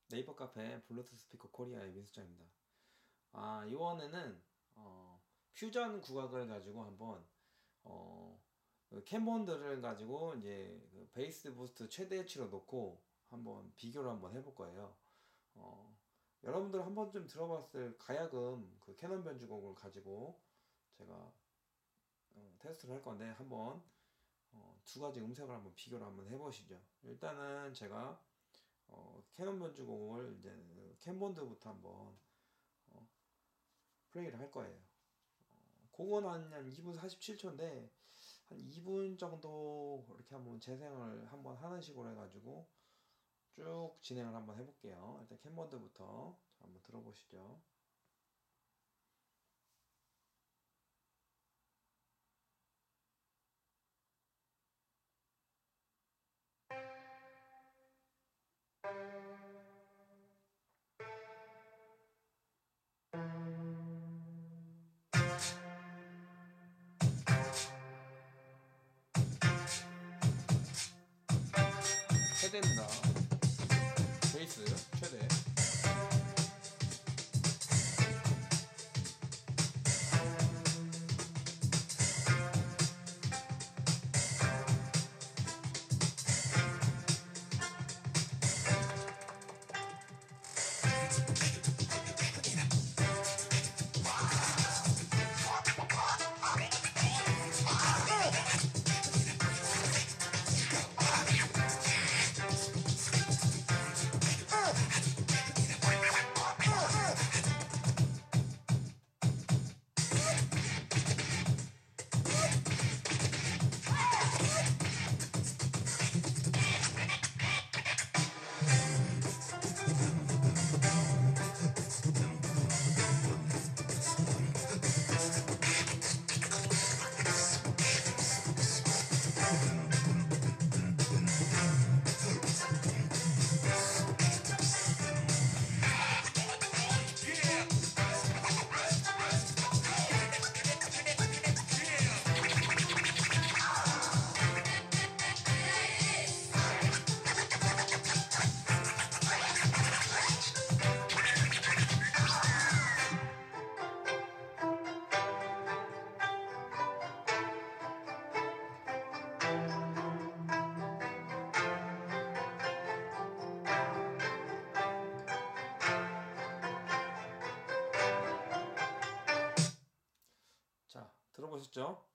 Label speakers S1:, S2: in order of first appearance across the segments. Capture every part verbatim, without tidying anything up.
S1: 네이버 카페 블루투스 스피커 코리아의 민수장입니다. 아, 이번에는 어, 퓨전 국악을 가지고 한번 어, 그 캔본드를 가지고 이제 그 베이스 부스트 최대치로 놓고 한번 비교를 한번 해볼 거예요. 어, 여러분들 한 번쯤 들어봤을 가야금 그 캐논 변주곡을 가지고 제가 어, 테스트를 할 건데 한번 어, 두 가지 음색을 한번 비교를 한번 해보시죠. 일단은 제가 어, 캐논 변주곡을 이제 캔본드부터 한번 어, 플레이를 할 거예요. 그건 한, 한 이 분 사십칠 초인데 한 이 분 정도 이렇게 한번 재생을 한번 하는 식으로 해가지고 쭉 진행을 한번 해볼게요. 일단 캔본드부터 한번 들어보시죠. 최대입니다. 베이스 최대. 자, 들어보셨죠?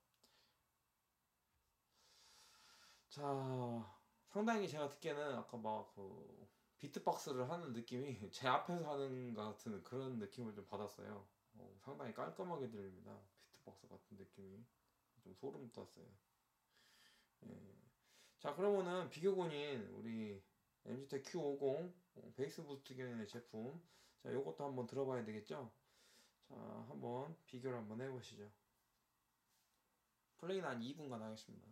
S1: 자, 상당히 제가 듣기에는 아까 막 그 비트박스를 하는 느낌이 제 앞에서 하는 것 같은 그런 느낌을 좀 받았어요. 어, 상당히 깔끔하게 들립니다. 비트박스 같은 느낌이 좀 소름 돋았어요. 예. 자, 그러면은 비교군인 우리 엠지텍 큐 오십 어, 베이스 부스트 기능의 제품. 자, 요것도 한번 들어봐야 되겠죠? 자, 한번 비교를 한번 해보시죠. 플레이는 한 이 분간 하겠습니다.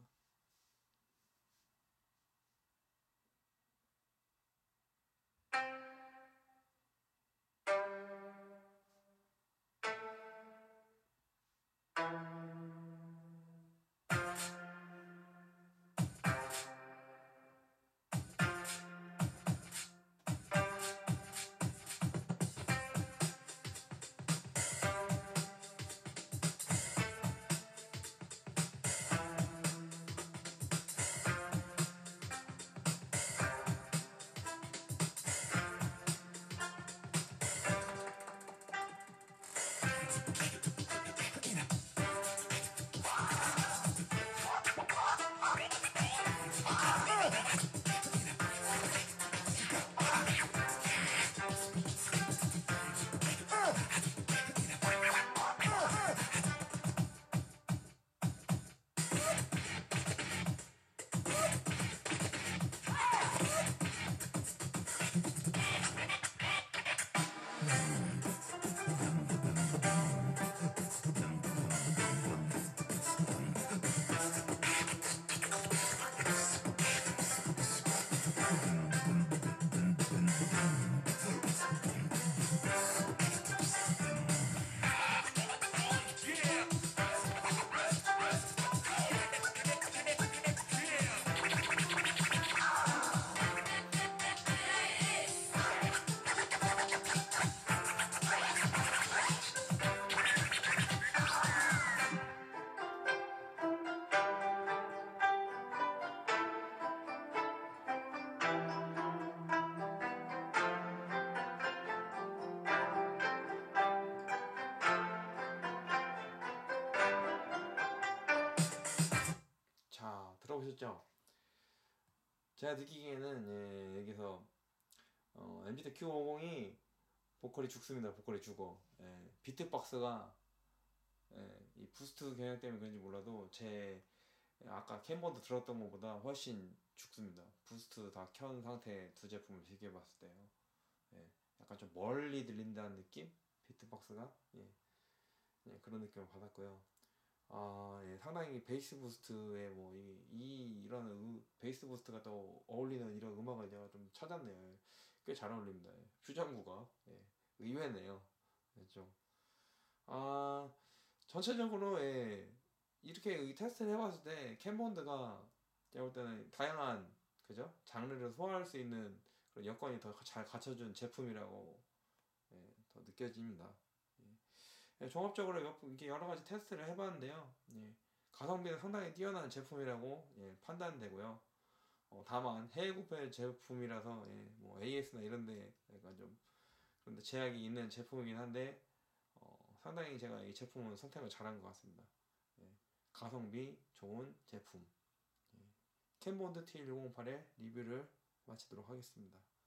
S1: 하셨죠? 제가 느끼기에는 예, 여기서 어, 엠지 큐 오십이 보컬이 죽습니다. 보컬이 죽어. 예, 비트박스가 예, 이 부스트 경향 때문에 그런지 몰라도 제 아까 캠버드 들었던 것보다 훨씬 죽습니다. 부스트 다 켠 상태 두 제품을 비교해봤을 때요. 예, 약간 좀 멀리 들린다는 느낌? 비트박스가 예, 예, 그런 느낌을 받았고요. 아, 예, 상당히 베이스 부스트에 뭐 이, 이 이런 음, 베이스 부스트가 또 어울리는 이런 음악을 제가 좀 찾았네요. 꽤 잘 어울립니다. 예, 퓨전구가 예, 의외네요. 예, 좀. 아, 전체적으로 예, 이렇게 이 테스트를 해봤을 때 캠본드가 제가 볼 때는 다양한 그죠? 장르를 소화할 수 있는 그런 여건이 더 잘 갖춰준 제품이라고 예, 더 느껴집니다. 예. 예, 종합적으로 몇, 이렇게 여러 가지 테스트를 해봤는데요. 예, 가성비는 상당히 뛰어난 제품이라고 예, 판단되고요. 어, 다만 해외 구매 제품이라서 예, 뭐 에이에스나 이런데 약간 좀 그런데 제약이 있는 제품이긴 한데 어, 상당히 제가 이 제품은 선택을 잘한 것 같습니다. 예, 가성비 좋은 제품. 예, 캠본드 티 일공팔의 리뷰를 마치도록 하겠습니다.